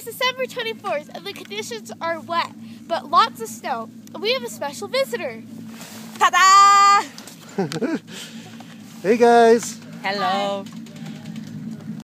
December 24th and the conditions are wet, but lots of snow. And we have a special visitor. Ta-da! Hey guys! Hello.